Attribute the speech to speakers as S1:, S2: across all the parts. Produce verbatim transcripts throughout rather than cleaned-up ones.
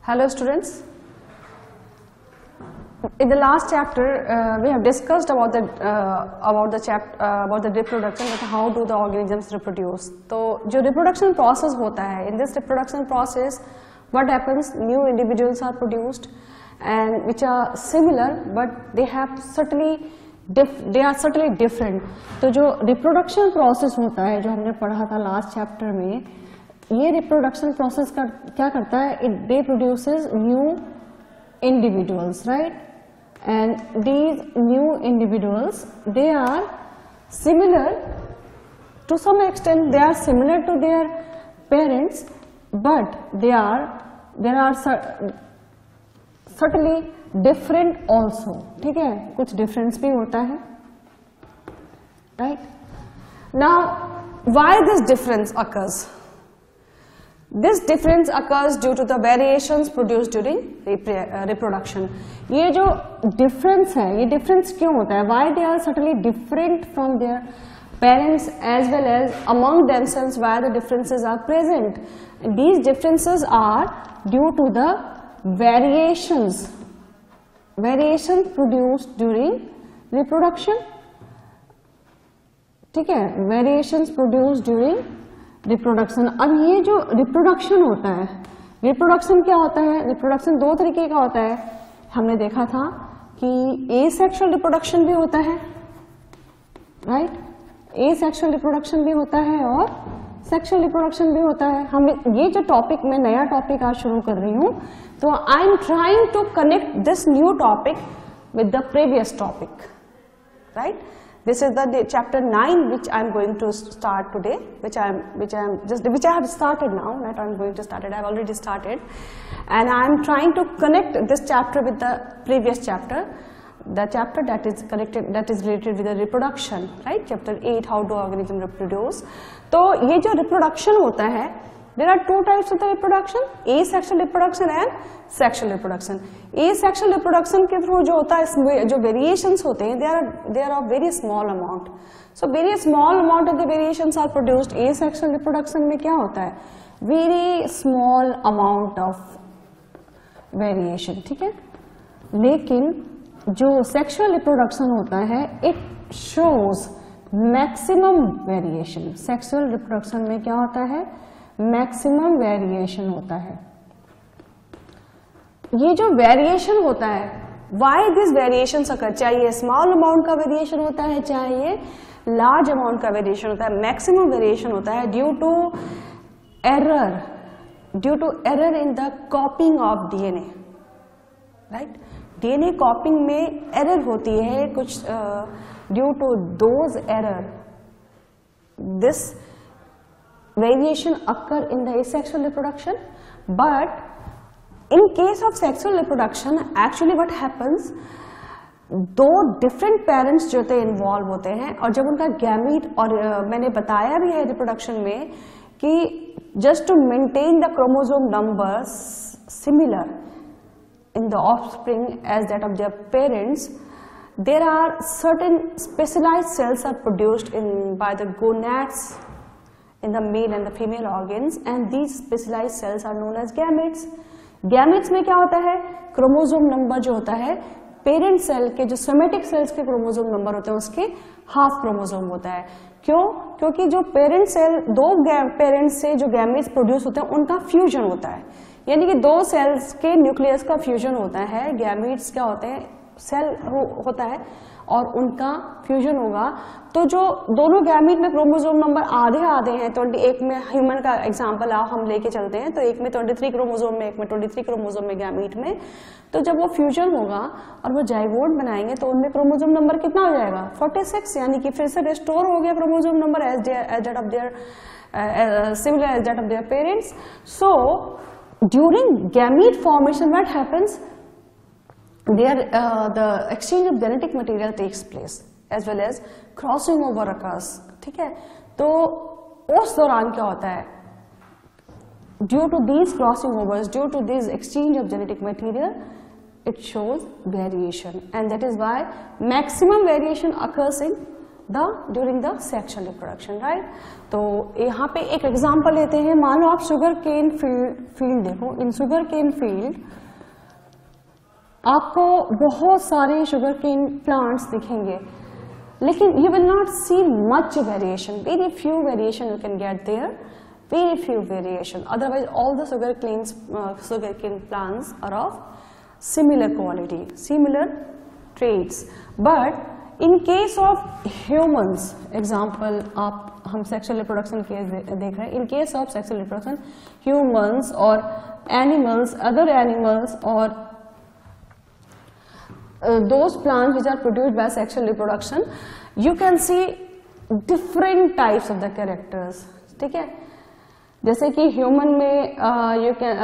S1: Hello students. In the last chapter uh, we have discussed about the uh, about the chap uh, about the reproduction, that how do the organisms reproduce. तो जो reproduction process होता है, in this reproduction process what happens, new individuals are produced and which are similar but they have certainly diff, they are certainly different. तो जो reproduction process होता है जो हमने पढ़ा था last chapter में, ये reproduction process का क्या करता है, it they produces new individuals, right? And these new individuals, they are similar to some extent, they are similar to their parents, but they are there are certainly different also. ठीक है, कुछ difference भी होता है, right? Now, why this difference occurs? This difference occurs due to the variations produced during reproduction. ये जो difference है, ये difference क्यों होता है? Why they are certainly different from their parents as well as among themselves? Why the differences are present? And these differences are due to the variations, variation produced during reproduction. ठीक है, variations produced during reproduction. अब ये जो reproduction होता है, reproduction क्या होता है? रिप्रोडक्शन दो तरीके का होता है. हमने देखा था कि एसेक्सुअल रिप्रोडक्शन भी होता है, राइट? एसेक्सुअल रिप्रोडक्शन भी होता है और सेक्सुअल रिप्रोडक्शन भी होता है. हम ये जो टॉपिक में नया टॉपिक आज शुरू कर रही हूँ, तो I am trying to connect this new topic with the previous topic, right? This is the chapter nine which I am going to start today, which I am which I am just which I have started now. Not I am going to start it. I have already started, and I am trying to connect this chapter with the previous chapter, the chapter that is connected that is related with the reproduction, right? Chapter eight, how do organisms reproduce. तो ये जो reproduction होता है, there are two types of the reproduction: asexual reproduction and sexual reproduction. Asexual reproduction के through जो होता है, जो variations होते हैं, they are they are of very small amount. So very small amount of the variations are produced. Asexual reproduction में क्या होता है? Very small amount of variation, ठीक है? लेकिन जो sexual reproduction होता है, it shows maximum variation. Sexual reproduction में क्या होता है? मैक्सिमम वेरिएशन होता है. ये जो वेरिएशन होता है, वाई दिस वेरिएशन अकर, चाहे स्मॉल अमाउंट का वेरिएशन होता है, चाहे लार्ज अमाउंट का वेरिएशन होता है, मैक्सिमम वेरिएशन होता है due to error, due to error in the copying of DNA, right? DNA copying में एरर होती है कुछ, due to those error this variation occur in the asexual reproduction. But in case of sexual reproduction, actually what happens, दो different parents जो थे involve होते हैं, और जब उनका gamete, और uh, मैंने बताया भी है reproduction में कि just to maintain the chromosome numbers similar in the offspring as that of their parents, there are certain specialized cells are produced in by the gonads in the male and the female organs, and these specialized cells are known as gametes. Gametes में क्या होता है? Chromosome number जो होता है, parent cell के जो somatic cells के क्रोमोसोम नंबर होते हैं उसके हाफ क्रोमोसोम होता है. क्यों? क्योंकि जो पेरेंट सेल, दो पेरेंट्स से जो गैमेट्स प्रोड्यूस होते हैं उनका फ्यूजन होता है, यानी कि दो सेल्स के न्यूक्लियस का फ्यूजन होता है. गैमेट्स क्या होते हैं? सेल हो, होता है और उनका फ्यूजन होगा. तो जो दोनों गैमेट में क्रोमोसोम नंबर आधे आधे हैं, तो एक में ह्यूमन का एग्जांपल आओ हम लेके चलते हैं, तो एक में तेईस क्रोमोसोम में, एक में तेईस क्रोमोसोम में गैमेट में, तो जब वो फ्यूजन होगा और वो जाइगोट बनाएंगे तो उनमें क्रोमोसोम नंबर कितना हो जाएगा? छियालीस, यानी कि फिर से रिस्टोर हो गया chromosome number as that of their similar as that of their parents. So during gamete formation what happens, there uh, the exchange of genetic material takes place as well as crossing over occurs. ठीक है, तो उस दौरान क्या होता है? Due to these crossing overs, due to this exchange of genetic material, it shows variation, and that is why maximum variation occurs in the during the sexual reproduction, right. तो यहाँ पे एक एग्जांपल लेते हैं, मान लो आप शुगर केन फील्ड फील्ड देखो, इन sugar cane field आपको बहुत सारे शुगर केन प्लांट्स दिखेंगे, लेकिन you will not see much variation, very few variation you can get there, very few variation. Otherwise, all the sugar canes, uh, sugar cane plants are of similar quality, similar traits. But in case of humans, example, आप हम sexual reproduction case देख रहे हैं. In case of sexual reproduction, humans or animals, other animals or uh, those plants which are produced by sexual reproduction, you can see different types of the characters. ठीक है? जैसे कि human में you can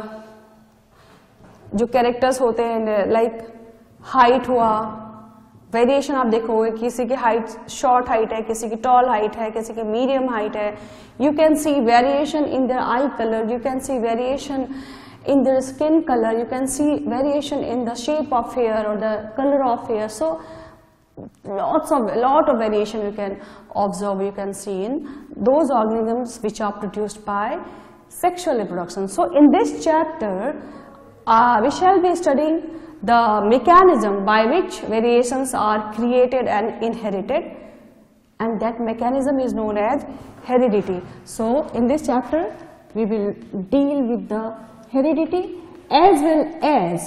S1: जो characters होते हैं, like height हुआ, variation आप देखोगे, किसी की हाइट शॉर्ट हाइट है, किसी की टॉल हाइट है, किसी की मीडियम हाइट है. You can see variation in their eye colour, you can see variation in their skin color, you can see variation in the shape of hair or the color of hair. So lots of lot of variation you can observe, you can see in those organisms which are produced by sexual reproduction. So in this chapter uh, we shall be studying the mechanism by which variations are created and inherited, and that mechanism is known as heredity. So in this chapter we will deal with the heredity as well as,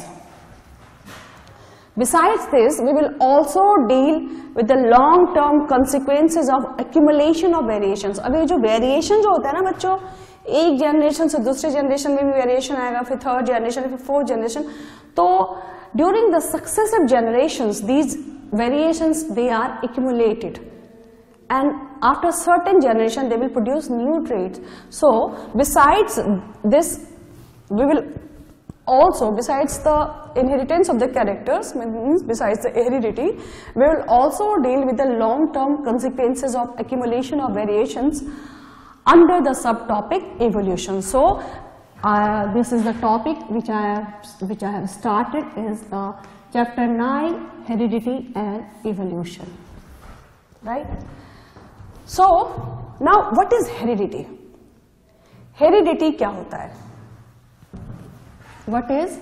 S1: besides this, we will also deal with the long term consequences of accumulation of variations. अब ये जो variation जो होता है ना बच्चों, एक generation से दूसरे जनरेशन में भी वेरिएशन आएगा, फिर थर्ड जनरेशन, फिर फोर्थ जनरेशन. तो during the successive generations these variations they are accumulated, and after certain generation they will produce new traits. So besides this, we will also, besides the inheritance of the characters, means besides the heredity, we will also deal with the long term consequences of accumulation of variations under the subtopic evolution. So uh, this is the topic which I have which I have started, is the chapter nine, heredity and evolution, right? So now what is heredity? Heredity क्या होता है? What is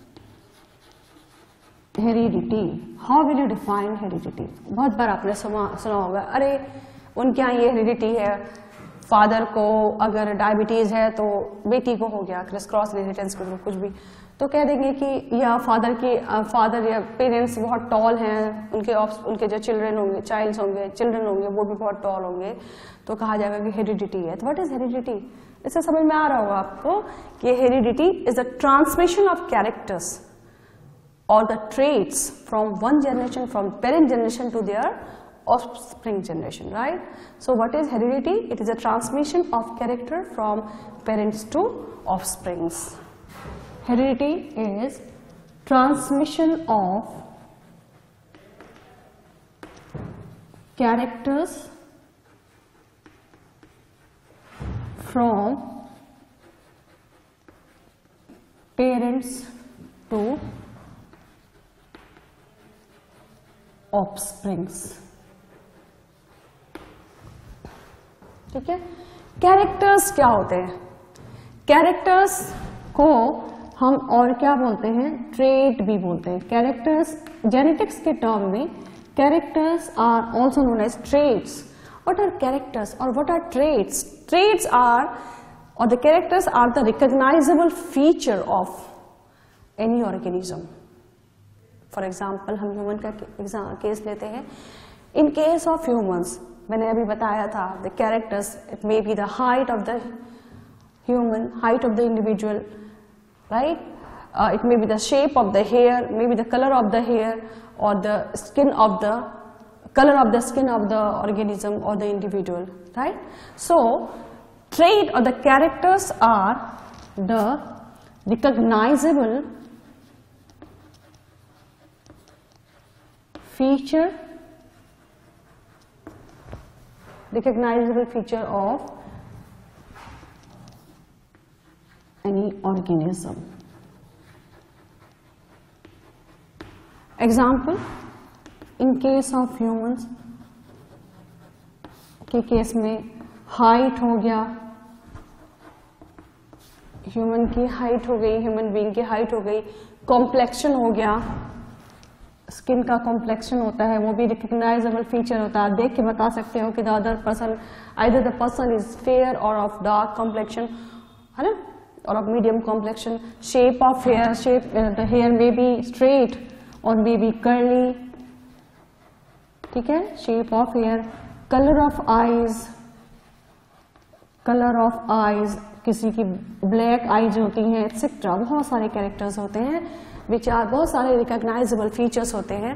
S1: heredity? How will you define heredity? बहुत बार आपने सुना सुना होगा, अरे उनके यहाँ ये हेरिडिटी है, फादर को अगर डायबिटीज है तो बेटी को हो गया, क्रिस क्रॉस इनहेरिटेंस के कुछ भी, तो कह देंगे कि या फादर की फादर या पेरेंट्स बहुत टॉल हैं, उनके उनके जो चिल्ड्रन होंगे चाइल्ड्स होंगे चिल्ड्रन होंगे वो भी बहुत टॉल होंगे, तो कहा जाएगा कि हेरिडिटी है. तो व्हाट इज हेरिडिटी? इससे समझ में आ रहा होगा आपको कि heredity is the transmission of characters और the traits from one generation, from parent generation to their offspring generation, right? So what is heredity? It is a transmission of character from parents to offsprings. Heredity is transmission of characters from parents to offsprings. ठीक है. Characters क्या होते हैं? Characters को हम और क्या बोलते हैं? ट्रेट भी बोलते हैं. कैरेक्टर्स जेनेटिक्स के टर्म में characters are also known as traits. What are characters और what are traits? Traits are और the characters are the recognizable feature of any organism. For example हम ह्यूमन का केस लेते हैं. इन केस ऑफ ह्यूमंस, मैंने अभी बताया था, the characters, it may be the height of the human, height of the individual, right? It may be the shape of the hair, may be the colour of the hair और the skin of the colour of the skin of the organism और the individual, right? So trait और the characters are the recognizable feature, recognizable feature of any organism. Example, in case of humans, के case में height हो गया, human की height हो गई, human being की हाइट हो गई, कॉम्प्लेक्शन हो गया, स्किन का कॉम्प्लेक्शन होता है, वो भी रिकग्नाइजेबल फीचर होता है। आप देख के बता सकते हो कि the other person, either the person is fair और ऑफ डार्क कॉम्प्लेक्शन, है ना, और of medium complexion. Shape of hair, shape the hair may be straight और मे बी कर्ली, ठीक है, shape of hair. Colour of eyes, colour of eyes, किसी की black eyes होती हैं, एक्सेट्रा, बहुत सारे कैरेक्टर्स होते हैं विच आर, बहुत सारे रिकॉग्नाइजेबल फीचर्स होते हैं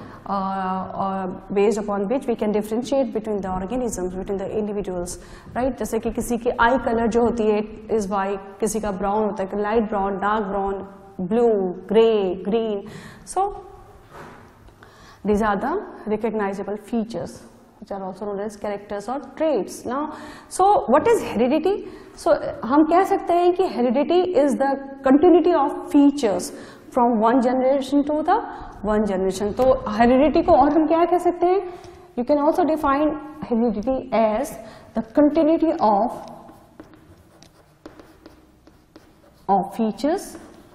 S1: based upon which we can differentiate between the organisms, between the individuals, right. जैसे कि किसी की आई कलर जो होती है इज वाइट, किसी का ब्राउन होता है, light brown, dark brown, blue, grey, green. So these are the recognizable features which are also known as characters or traits. Now, so what is heredity? So हम कह सकते हैं कि heredity is the continuity of features from one generation to the one generation. तो heredity को और हम क्या कह सकते हैं? You can also define heredity as the continuity of of features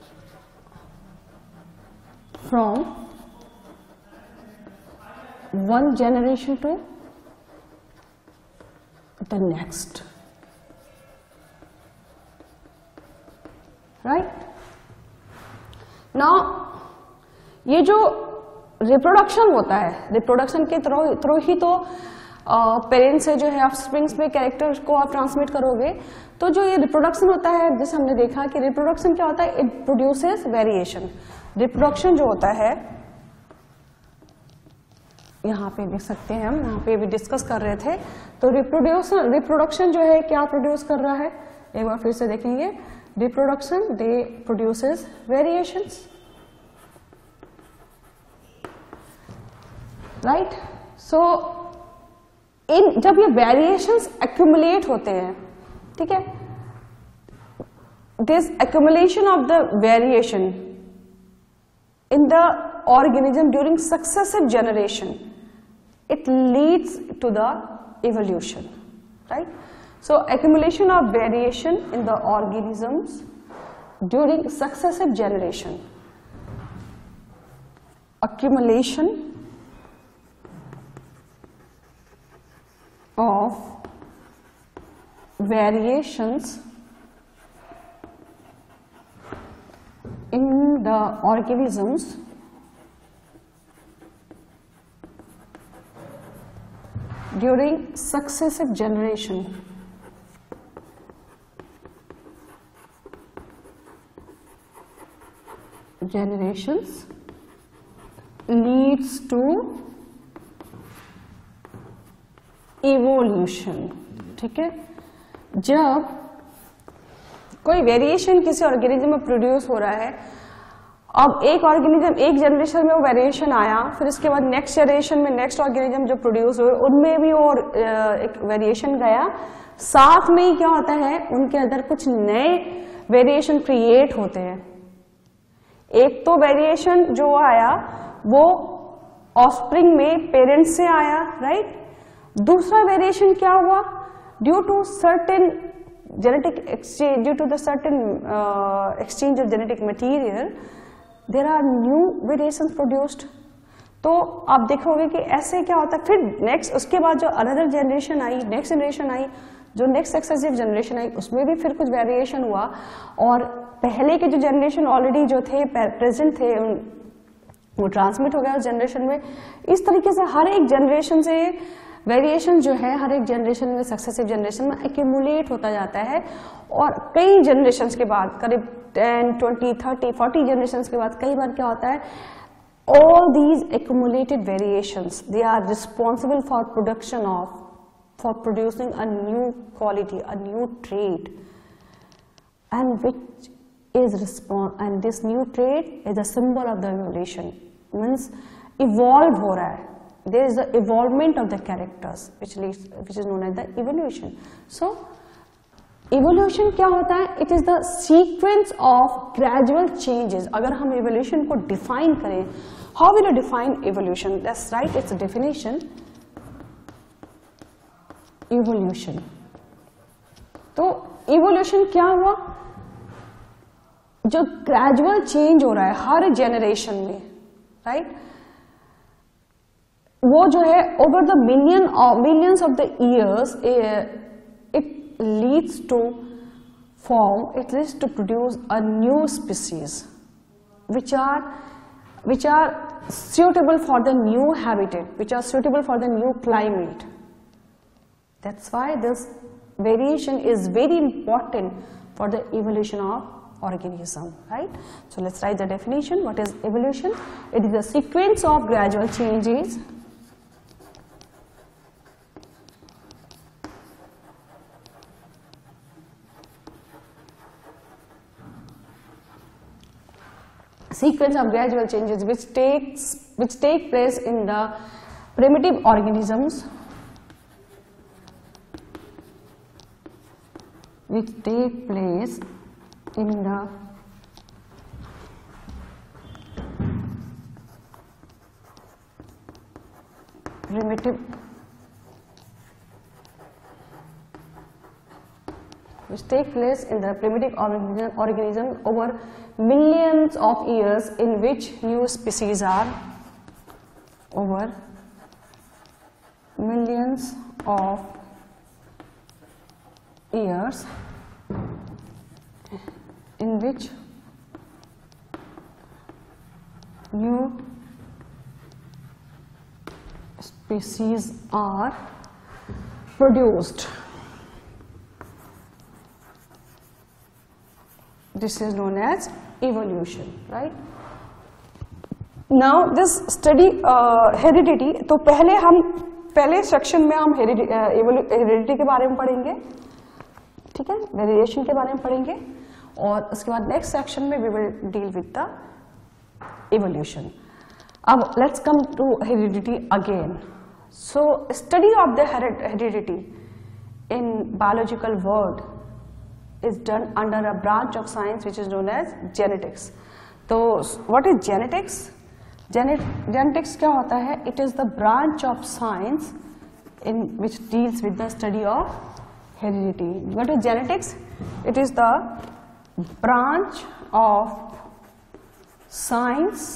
S1: from one generation to the next, right? Now ये जो रिप्रोडक्शन होता है, रिप्रोडक्शन के थ्रू थ्रू ही तो पेरेंट्स से जो है आप स्प्रिंग्स में कैरेक्टर को आप ट्रांसमिट करोगे। तो जो ये रिप्रोडक्शन होता है, जैसे हमने देखा कि रिप्रोडक्शन क्या होता है, इट प्रोड्यूसेस वेरिएशन। रिप्रोडक्शन जो होता है, यहाँ पे देख सकते हैं हम, यहाँ पे भी डिस्कस कर रहे थे। तो रिप्रोड्यूसन रिप्रोडक्शन जो है क्या प्रोड्यूस कर रहा है, एक बार फिर से देखेंगे। Reproduction they produces variations, right. So in जब ये वेरिएशंस एक्यूमुलेट होते हैं, ठीक है, this accumulation of the variation in the organism during successive generation, it leads to the evolution, right? So accumulation of variation in the organisms during successive generation, accumulation of variations in the organisms during successive generation generations leads to evolution, ठीक है। जब कोई variation किसी organism में produce हो रहा है, अब एक ऑर्गेनिज्म, एक जनरेशन में वो वेरिएशन आया, फिर उसके बाद नेक्स्ट जनरेशन में नेक्स्ट ऑर्गेनिज्म जो प्रोड्यूस हुए उनमें भी और एक वेरिएशन गया, साथ में ही क्या होता है, उनके अंदर कुछ नए वेरिएशन क्रिएट होते हैं। एक तो वेरिएशन जो आया वो ऑफस्प्रिंग में पेरेंट्स से आया, राइट। दूसरा वेरिएशन क्या हुआ, due to certain genetic exchange, due to the certain exchange of genetic material, there are new variations produced. तो आप देखोगे कि ऐसे क्या होता है, फिर नेक्स्ट उसके बाद जो अनदर जनरेशन आई, नेक्स्ट जनरेशन आई, जो नेक्स्ट सक्सेसिव जनरेशन आई, उसमें भी फिर कुछ वेरिएशन हुआ, और पहले के जो जनरेशन ऑलरेडी जो थे प्रेजेंट थे वो ट्रांसमिट हो गया उस जनरेशन में। इस तरीके से हर एक जनरेशन से वेरिएशन जो है हर एक जनरेशन में, सक्सेसिव जनरेशन में एक्यूमुलेट होता जाता है, और कई जनरेशन के बाद, करीब ten, twenty, thirty, forty generation के बाद कई बार क्या होता है, all these accumulated variations, they are responsible for production of, for producing a new quality, a new trait, and which is respond, and this new trait is a symbol of the evolution, means evolve हो रहा है, there is the evolvement of the characters, which leads, which is known as the evolution. So evolution क्या होता है, it is the sequence of gradual changes. अगर हम evolution को define करें, how will you define evolution? Let's write its definition. Evolution. तो evolution क्या हुआ? जो ग्रेजुअल चेंज हो रहा है हर जेनरेशन में, राइट, वो जो है over the million millions of the years it leads to form, it leads to produce a new species which are which are suitable for the new habitat, which are suitable for the new climate. That's why this variation is very important for the evolution of organism, right? So let's write the definition. What is evolution? It is a sequence of gradual changes sequence of gradual changes which takes which take place in the primitive organisms which take place in the primitive which take place in the primitive organism, organism over millions of years, in which new species are over millions of years, in which new species are produced. This is known as evolution, right? Now this study uh, heredity. तो पहले हम पहले section में हम heredity के बारे में पढ़ेंगे, ठीक है, वेरिएशन के बारे में पढ़ेंगे, और उसके बाद नेक्स्ट सेक्शन में we will deal with the evolution. अब let's come to heredity again. So study of the heredity in biological world is done under a branch of science which is known as genetics. So what is genetics? Genet genetics क्या होता है? It is the branch of science in which deals with the study of heredity. What is genetics? It is the branch of science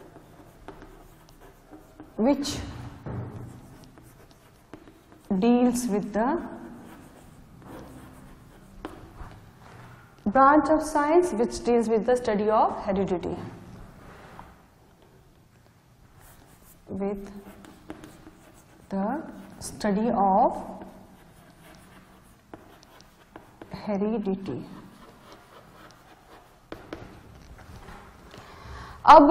S1: which deals with the branch of science which deals with the study of heredity. With the study of heredity. अब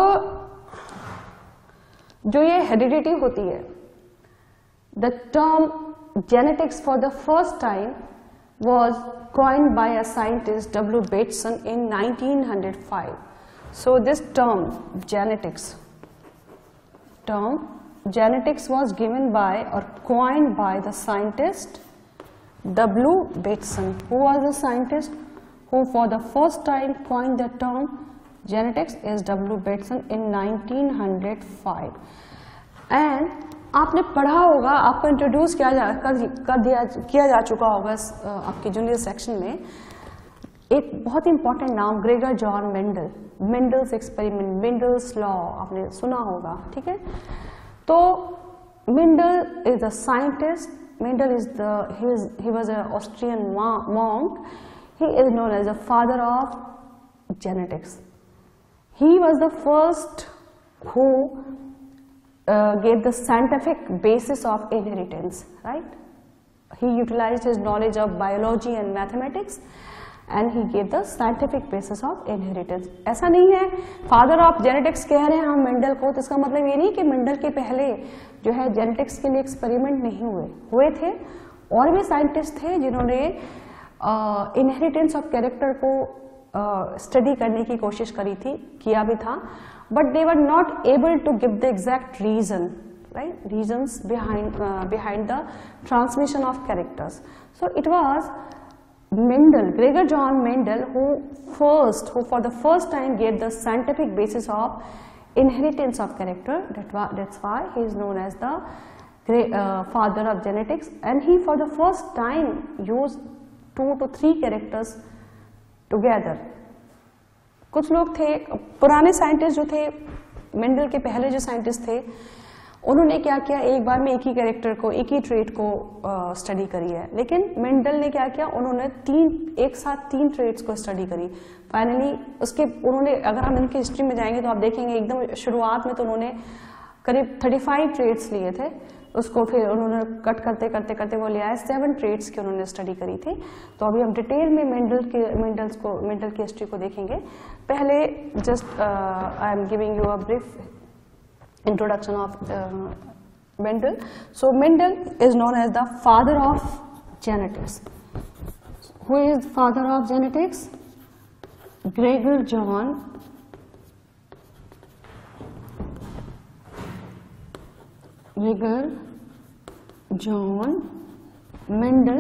S1: जो ये heredity होती है, the term genetics for the first time was coined by a scientist W. Bateson in nineteen oh five. So this term genetics term genetics was given by or coined by the scientist W. Bateson. Who was the scientist who for the first time coined the term genetics? Is W. Bateson in nineteen oh five. And आपने पढ़ा होगा, आपको introduce किया जा कर, कर दिया किया जा चुका होगा आपके जूनियर सेक्शन में, एक बहुत इंपॉर्टेंट नाम Gregor John Mendel, Mendel's experiment, Mendel's law आपने सुना होगा, ठीक है. तो Mendel is a scientist, Mendel is the he was a Austrian monk, he is known as the father of genetics. He was the first who Uh, gave the scientific basis of inheritance, right? He utilized his knowledge of biology and mathematics and he gave the scientific basis of inheritance. ऐसा नहीं है father of genetics कह रहे हैं हम Mendel को, तो इसका मतलब ये नहीं कि मेंडल के पहले जो है जेनेटिक्स के लिए एक्सपेरिमेंट नहीं हुए हुए थे. और भी साइंटिस्ट थे जिन्होंने इनहेरिटेंस ऑफ कैरेक्टर को स्टडी uh, करने की कोशिश करी थी, किया भी था, but they were not able to give the exact reason, right? Reasons behind uh, behind the transmission of characters. So it was Mendel, Gregor John Mendel, who first, who for the first time gave the scientific basis of inheritance of character. That was, that's why he is known as the father of genetics, and he for the first time used two to three characters together. कुछ लोग थे पुराने scientist जो थे, Mendel के पहले जो scientist थे, उन्होंने क्या किया, एक बार में एक ही कैरेक्टर को, एक ही ट्रेट को स्टडी करी है। लेकिन मेंडल ने क्या किया, उन्होंने तीन एक साथ तीन ट्रेट्स को स्टडी करी। फाइनली उसके उन्होंने, अगर हम इनकी हिस्ट्री में जाएंगे तो आप देखेंगे एकदम शुरुआत में तो उन्होंने करीब पैंतीस ट्रेट्स लिए थे, उसको फिर उन्होंने कट करते करते करते वो लिया है सेवन ट्रेट्स की उन्होंने स्टडी करी थी। तो अभी हम डिटेल में मेंडल के मेंडल्स को मेंडल की हिस्ट्री को देखेंगे। पहले just I am giving you a brief introduction of uh, Mendel. So Mendel is known as the father of genetics. Who is the father of genetics? Gregor John Gregor John Mendel.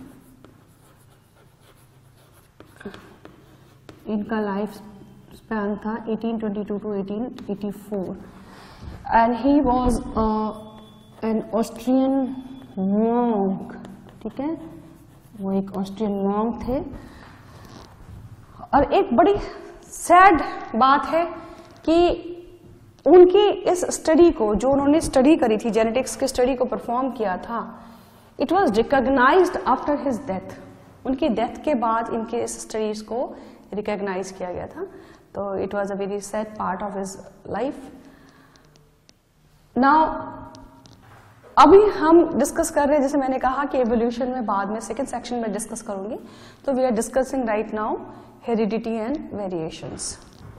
S1: इनका life span था eighteen twenty-two to eighteen eighty-four. And he was uh, an Austrian monk, ठीक है, वो एक Austrian monk थे। और एक बड़ी सैड बात है कि उनकी इस स्टडी को, जो उन्होंने स्टडी करी थी, जेनेटिक्स की स्टडी को परफॉर्म किया था, it was recognized after his death. उनकी डेथ के बाद इनके इस स्टडीज को रिकॉग्नाइज किया गया था। तो it was a very sad part of his life. Now अभी हम डिस्कस कर रहे हैं, जैसे मैंने कहा कि एवोल्यूशन में बाद में सेकेंड सेक्शन में डिस्कस करूंगी। तो we are discussing right now heredity and variations.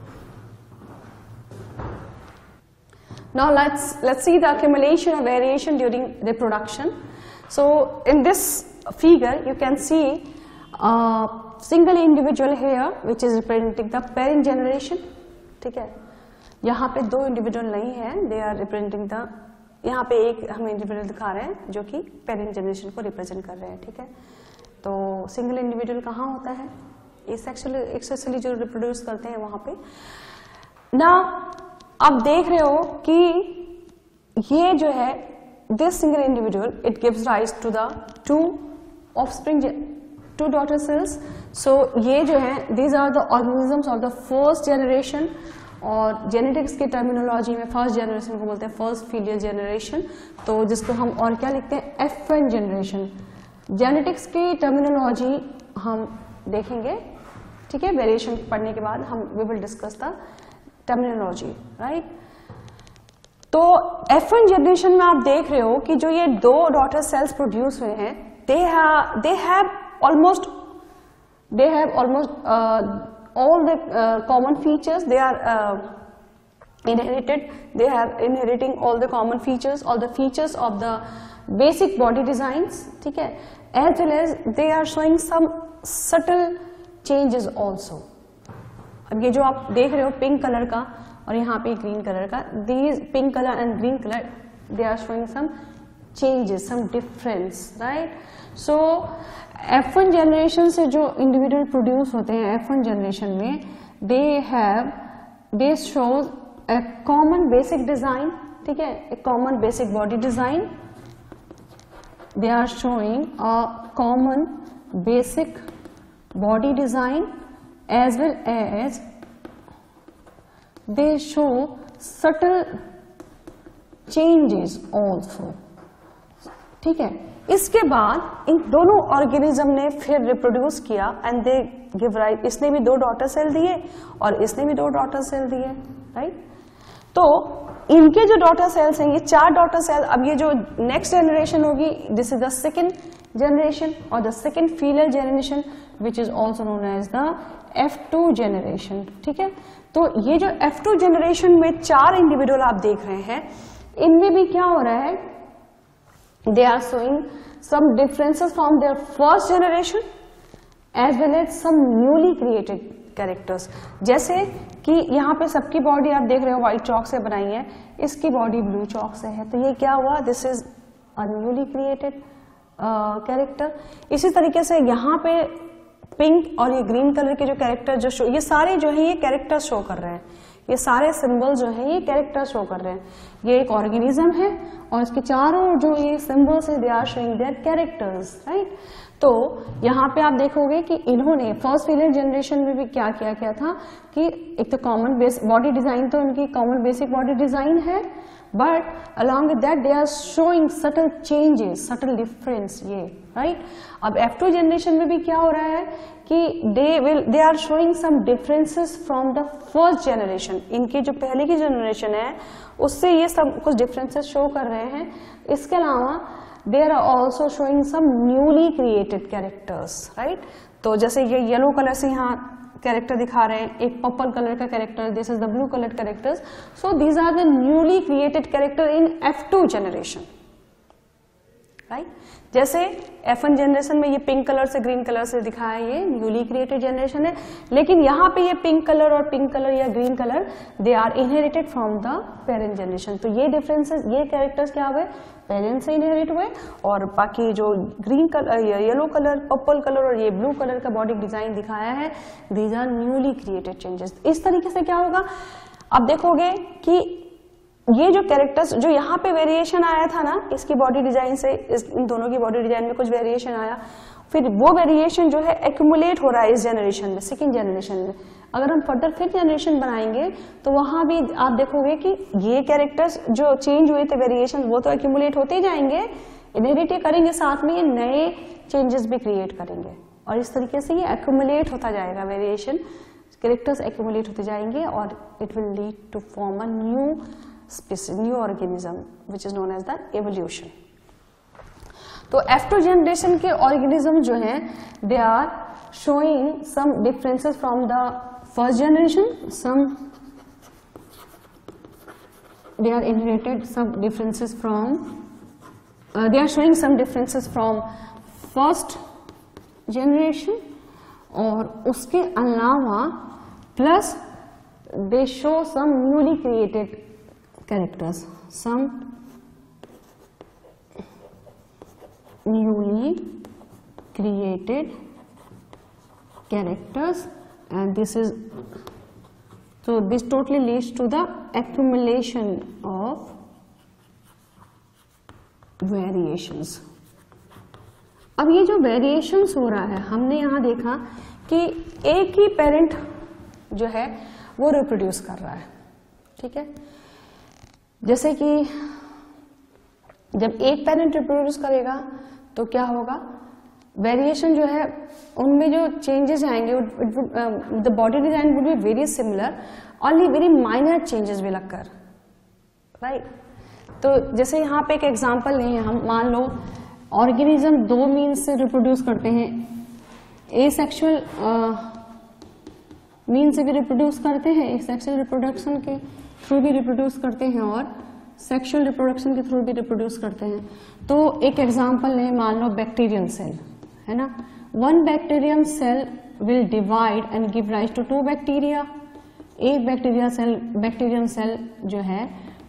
S1: Now let's let's see the accumulation of variation during reproduction. So in this figure you can see a single individual here which is representing the parent generation, ठीक है। यहाँ पे दो individual नहीं है, they are representing the, यहाँ पे एक हम इंडिविजुअल दिखा रहे हैं जो कि पेरेंट जनरेशन को रिप्रेजेंट कर रहे हैं, ठीक है। तो सिंगल इंडिविजुअल कहाँ होता है, एसेक्सुअली एक्सेक्सुअली जो रिप्रोड्यूस करते हैं वहां पे ना। आप देख रहे हो कि ये जो है this single individual it gives rise to the to offspring, to daughter cells. So ये जो है these are the organisms of the first generation, और जेनेटिक्स की टर्मिनोलॉजी में फर्स्ट जनरेशन को बोलते हैं फर्स्ट फीलियल जनरेशन, तो जिसको हम और क्या लिखते हैं, एफ वन जनरेशन। जेनेटिक्स की टर्मिनोलॉजी हम देखेंगे, ठीक है, वेरिएशन पढ़ने के बाद हम we will discuss the terminology, right. तो एफ वन जनरेशन में आप देख रहे हो कि जो ये दो डॉटर सेल्स प्रोड्यूस हुए हैं, they have they have almost they have almost all the uh, common features, they are uh, inherited, they are inheriting all the common features, all the features of the basic body designs, ठीक है, as well as they are showing some subtle changes also. अब ये जो आप देख रहे हो pink colour का और यहाँ पे ग्रीन कलर का, these pink color and green color they are showing some changes, some difference, right? So F one generation से जो इंडिविजुअल प्रोड्यूस होते हैं एफ वन जनरेशन में, they have they shows a common basic design, ठीक है, a common basic body design, they are showing a common basic body design as well as they show subtle changes also, ठीक है। इसके बाद इन दोनों organism ने फिर रिप्रोड्यूस किया एंड दे गिव राइट, इसने भी दो डॉटर सेल दिए और इसने भी दो डॉटर सेल दिए, राइट। तो इनके जो डॉटर सेल्स हैं, ये चार डॉटर सेल, अब ये जो नेक्स्ट जनरेशन होगी, this is the second generation और the second female generation which is also known as the F two generation, ठीक है। तो ये जो एफ टू जनरेशन में चार इंडिविजुअल आप देख रहे हैं, इनमें भी क्या हो रहा है, they are showing some differences from their first generation as well as some newly created characters. जैसे कि यहाँ पे सबकी बॉडी आप देख रहे हो व्हाइट चॉक से बनाई है, इसकी बॉडी ब्लू चॉक से है, तो ये क्या हुआ, this is a newly created character. इसी तरीके से यहाँ पे पिंक और ये ग्रीन कलर के जो कैरेक्टर जो शो, ये सारे जो है ये कैरेक्टर शो कर रहे हैं ये सारे सिंबल जो है ये कैरेक्टर शो कर रहे हैं। ये एक ऑर्गेनिज्म है और इसके चारों जो ये सिंबल्स है they are showing their characters, right. तो यहाँ पे आप देखोगे कि इन्होंने फर्स्ट फीलियर जनरेशन में भी क्या किया क्या था कि एक तो कॉमन बेस बॉडी डिजाइन, तो उनकी कॉमन बेसिक बॉडी डिजाइन है, but along with that they are showing subtle changes, subtle difference, ये राइट। अब एफ टू जनरेशन में भी क्या हो रहा है कि they will they are showing some differences from the first generation. इनकी जो पहले की जनरेशन है उससे ये सब कुछ डिफरेंसेस शो कर रहे हैं। इसके अलावा they are also showing some newly created characters, right. तो जैसे ये येलो कलर से यहाँ कैरेक्टर दिखा रहे हैं, एक पर्पल कलर का character, this is the blue colour characters, so these are the newly created character in F two generation, right. जैसे एफ वन जनरेशन में ये पिंक कलर से ग्रीन कलर से दिखाया, ये न्यूली क्रिएटेड जनरेशन है, लेकिन यहाँ पे ये पिंक कलर और पिंक कलर या green colour they are inherited from the parent generation. तो ये डिफरेंसेस, ये कैरेक्टर्स क्या हुए, पेरेंट से इनहेरिट हुए, और बाकी जो green colour, yellow colour, purple colour और ये ब्लू कलर का बॉडी डिजाइन दिखाया है, these are newly created changes. इस तरीके से क्या होगा, आप देखोगे कि ये जो कैरेक्टर्स, जो यहाँ पे वेरिएशन आया था ना इसकी बॉडी डिजाइन से, इस इन दोनों की बॉडी डिजाइन में कुछ वेरिएशन आया, फिर वो वेरिएशन जो है एक्यूमुलेट हो रहा है इस जनरेशन में, सेकेंड जनरेशन में। अगर हम फर्दर फिफ्थ जनरेशन बनाएंगे तो वहां भी आप देखोगे कि ये कैरेक्टर्स जो चेंज हुए थे वेरिएशन, वो तो एक्यूमुलेट होते ही जाएंगे, इनहेरिट करेंगे, साथ में ये नए चेंजेस भी क्रिएट करेंगे, और इस तरीके से ये एक्यूमुलेट होता जाएगा, वेरिएशन कैरेक्टर्स एक्यूमुलेट होते जाएंगे, और it will lead to form a new species, new organism which is known as the evolution. तो एफ टू जनरेशन के ऑर्गेनिज्म जो हैं they are showing some differences from the first generation, some they are inherited some differences from they are showing some differences from first generation, और उसके अलावा plus they show some newly created characters, some newly created characters, and this is, so this totally leads to the accumulation of variations. अब ये जो variations हो रहा है, हमने यहाँ देखा कि एक ही पेरेंट जो है वो रिप्रोड्यूस कर रहा है, ठीक है। जैसे कि जब एक पेरेंट रिप्रोड्यूस करेगा तो क्या होगा, वेरिएशन जो है उनमें जो चेंजेस आएंगे, the body design would be very similar, only very minor changes will occur, right. तो जैसे यहाँ पे एक एग्जांपल लें, हम मान लो ऑर्गेनिज्म दो मीन्स से रिप्रोड्यूस करते हैं, ए सेक्सुअल मीन से भी रिप्रोड्यूस करते हैं, सेक्सुअल रिप्रोडक्शन के थ्रू भी रिप्रोड्यूस करते हैं, और सेक्सुअल रिप्रोडक्शन के थ्रू भी रिप्रोड्यूस करते हैं। तो एक एग्जांपल लें, मान लो बैक्टीरियल सेल है ना, one bacterium cell will divide and give rise to two bacteria. एक बैक्टीरिया सेल बैक्टीरियम सेल जो है,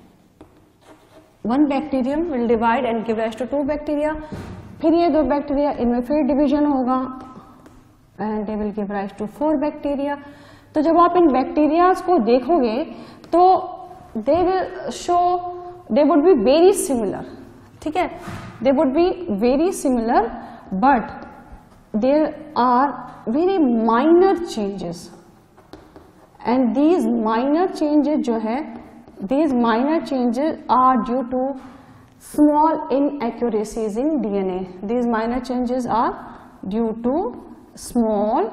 S1: one bacterium will divide and give rise to two bacteria, फिर ये दो बैक्टीरिया इनमें फिर डिवीजन होगा and they will give rise to four bacteria. तो जब आप इन बैक्टीरियाज को देखोगे तो they will show, they would be very similar, ठीक है, they would be very similar, but there are very minor changes, and these minor changes जो है, these minor changes are due to small inaccuracies in DNA. These minor changes are due to small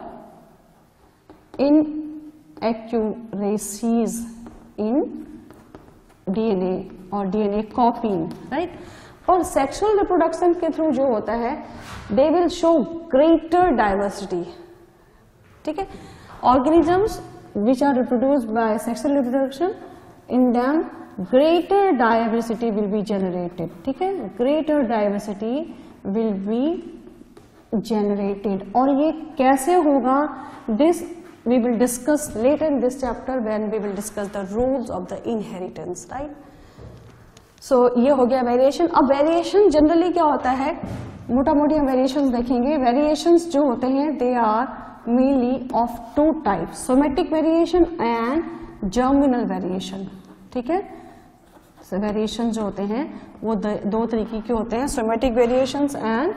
S1: inaccuracies in DNA और DNA copying, right. और sexual reproduction के through जो होता है, they will show greater diversity, ठीक है। Organisms which are reproduced by sexual reproduction, in them greater diversity will be generated, ठीक है, greater diversity will be generated. और ये कैसे होगा, this we will discuss later in this chapter when we will discuss the rules of the inheritance, right? So ये हो गया variation. अब वेरिएशन जनरली क्या होता है, मोटा मोटी हम वेरिएशंस देखेंगे। वेरिएशंस जो होते हैं they are mainly of two types, somatic variation and germinal variation, ठीक है। वेरिएशन जो होते हैं वो दो तरीके के होते हैं, somatic variations and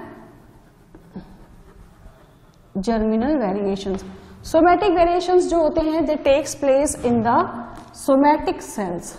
S1: germinal variations. Somatic variations जो होते हैं they takes place in the somatic cells.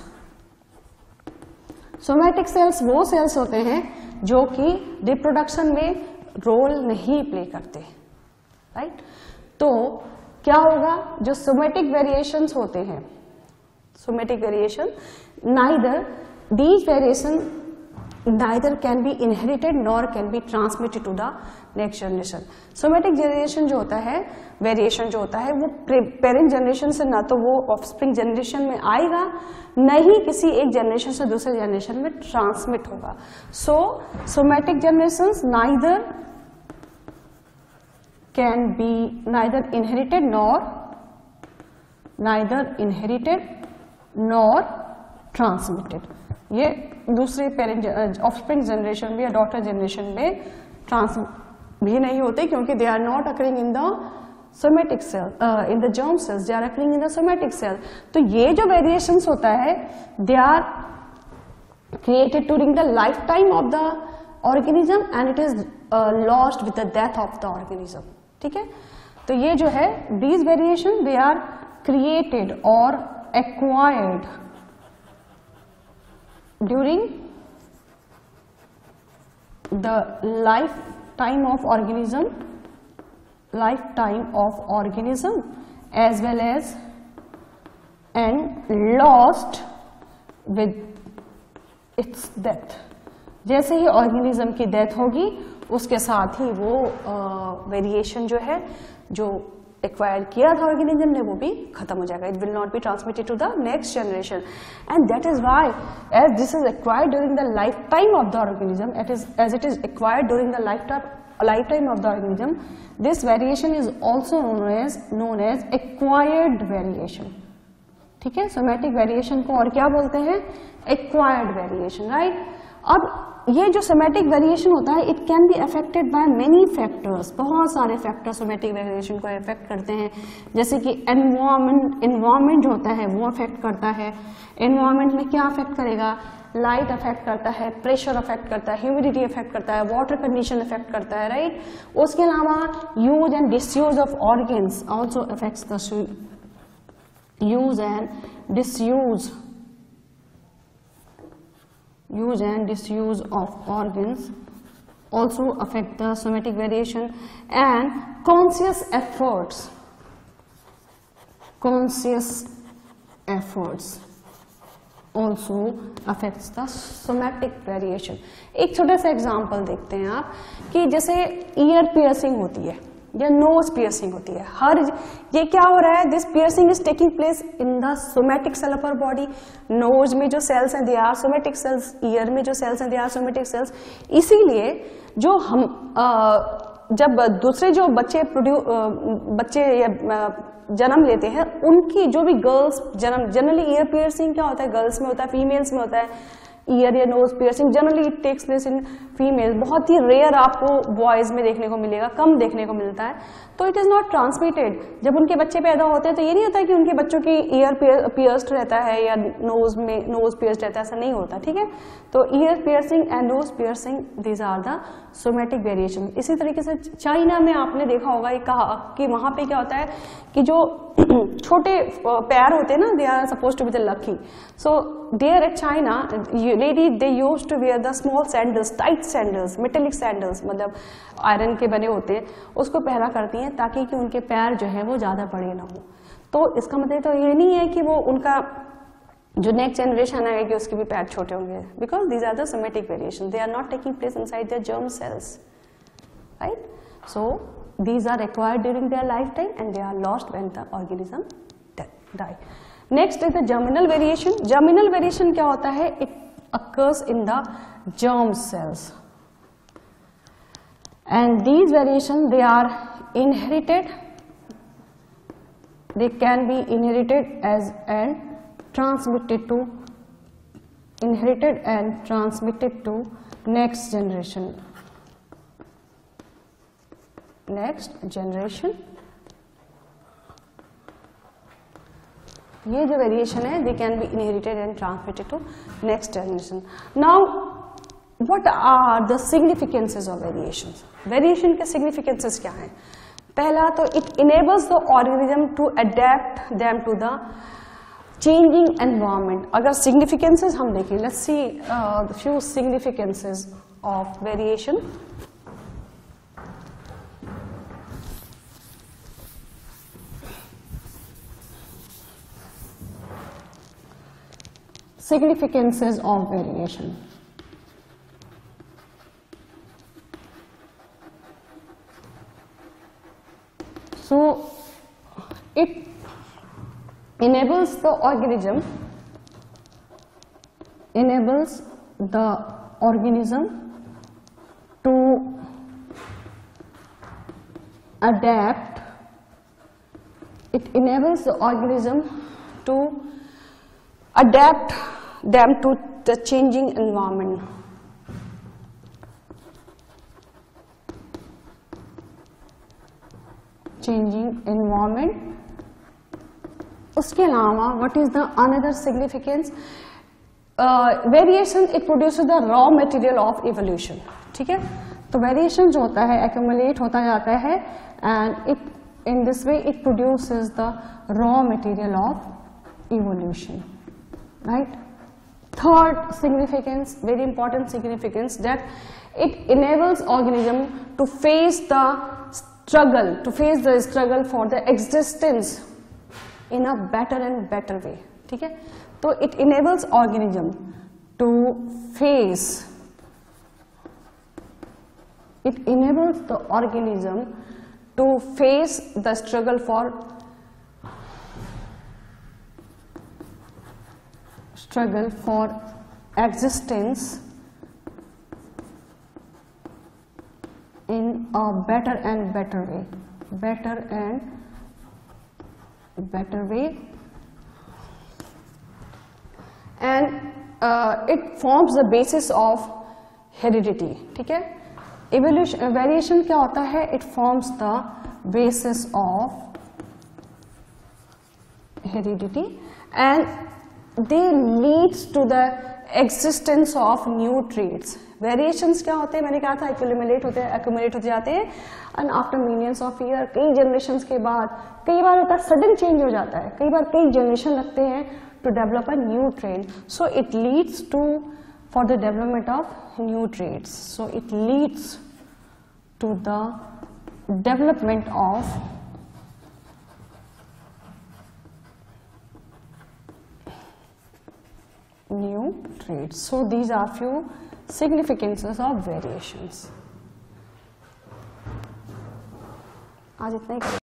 S1: Somatic cells वो सेल्स होते हैं जो कि रिप्रोडक्शन में रोल नहीं प्ले करते, राइट। तो क्या होगा, जो सोमेटिक वेरिएशंस होते हैं, somatic variation neither these variation neither can be inherited nor can be transmitted to the next generation। Somatic variation जो होता है, वेरिएशन जो होता है वो पेरेंट जनरेशन से ना तो वो ऑफस्प्रिंग जनरेशन में आएगा, न ही किसी एक जनरेशन से दूसरे जनरेशन में ट्रांसमिट होगा। So somatic generations neither can be neither inherited nor neither inherited nor transmitted. ये दूसरे पेरेंट ऑफस्प्रिंग जनरेशन में या डॉटर जनरेशन में ट्रांस भी नहीं होते, क्योंकि they are not occurring in the somatic cell, in the germ cells, they are occurring in the somatic cell. तो ये जो वेरिएशंस होता है they are created during the life time of the organism and it is lost with the death of the organism, ठीक है। तो ये जो है these variation they are created और acquired during the lifetime of organism lifetime of organism as well as and lost with its death। जैसे ही organism की death होगी उसके साथ ही वो वेरिएशन uh, जो है जो एक्वायर किया था ऑर्गेनिज्म ने वो भी खत्म हो जाएगा। It will not be transmitted to the next generation and that is why as this is acquired during the life time of the organism it is as it is acquired during the life time life time of the organism this variation is also known as known as acquired variation, ठीक है। Somatic variation को और क्या बोलते हैं, acquired variation, right. अब ये जो सोमेटिक वेरिएशन होता है it can be affected by many factors, बहुत सारे फैक्टर्स सोमेटिक वेरिएशन को अफेक्ट करते हैं, जैसे कि एनवायरमेंट एनवायरमेंट जो होता है वो अफेक्ट करता है। एनवायरमेंट में क्या अफेक्ट करेगा, लाइट अफेक्ट करता है, प्रेशर अफेक्ट करता है, ह्यूमिडिटी अफेक्ट करता है, वाटर कंडीशन अफेक्ट करता है, राइट। उसके अलावा use and disuse of organs also affects the use and disuse use and disuse of organs also affect the somatic variation, and conscious efforts conscious efforts also affects the somatic variation। एक छोटा सा example देखते हैं आप कि जैसे year piercing होती है या नोज पियर्सिंग होती है, हर ये क्या हो रहा है, this piercing is taking place in the somatic cell of our body. Nose में जो सेल्स हैं they are somatic cells, ear में जो सेल्स हैं दे आर सोमेटिक सेल्स। इसीलिए जो हम आ, जब दूसरे जो बच्चे प्रोड्यू बच्चे या जन्म लेते हैं उनकी जो भी गर्ल्स जन्म जनरली ईयर पियर्सिंग क्या होता है, गर्ल्स में होता है, फीमेल्स में होता है ईयर या nose piercing, generally it takes place in female. बहुत ही रेयर आपको बॉयज में देखने को मिलेगा, कम देखने को मिलता है। तो इट इज नॉट ट्रांसमिटेड। जब उनके बच्चे पैदा होते हैं तो ये नहीं होता कि उनके बच्चों की ईयर पियर्स्ड रहता है या नोज में नोज पियर्स्ड रहता है, ऐसा नहीं होता, ठीक है। तो ear piercing and nose piercing these are the somatic variation. इसी तरीके से चाइना में आपने देखा होगा कहा कि वहां पे क्या होता है कि जो छोटे पैर होते हैं ना, they are suppose to be the lucky. So there at China lady they used to wear the small sandals, tight sandals, metallic sandals, मतलब आयरन के बने होते हैं, उसको पहना करती हैं ताकि कि उनके पैर जो है वो ज्यादा बड़े ना हो। तो इसका मतलब तो ये नहीं है कि वो उनका जो नेक्स्ट जनरेशन आएगी उसके भी पैर छोटे होंगे, because these are the somatic variation, they are not taking place inside their germ cells, right. So these are acquired during their lifetime and they are lost when the organism die. Next is the germinal variation. Germinal variation क्या होता है, it occurs in the germ cells and these variation they are inherited, they can be inherited as and transmitted to inherited and transmitted to next generation next generation ये जो variation है they can be inherited and transmitted to next generation. Now what are the significances of variation? Variation के significances क्या हैं? पहला तो it enables the organism to adapt them to the changing environment. अगर significances हम देखें, let's see few significances of variation. Significances of variation. So it enables the organism enables the organism to adapt. It enables the organism to adapt them to the changing environment. Changing environment. उसके अलावा what is the another significance? uh, variation it produces the raw material of evolution. ठीक है, तो variation जो होता है accumulate होता जाता है and it in this way it produces the raw material of evolution. Right? Third significance, very important significance, that it enables organism to face the struggle, to face the struggle for the existence in a better and better way. ठीक है, तो it enables organism to face, it enables the organism to face the struggle for struggle for existence in a better and better way, better and better way, and uh, it forms the basis of heredity. ठीक है, evolution variation क्या होता है? It forms the basis of heredity and they leads to the existence of new traits. Variations क्या होते हैं? मैंने कहा था accumulate होते हैं, accumulate होते जाते हैं and after millions of year, कई generations के बाद, कई बार होता है sudden change हो जाता है, कई बार कई generation लगते हैं to develop a new trait. So it leads to for the development of new traits. So it leads to the development of new traits. So these are few significances of variations. आज इतना ही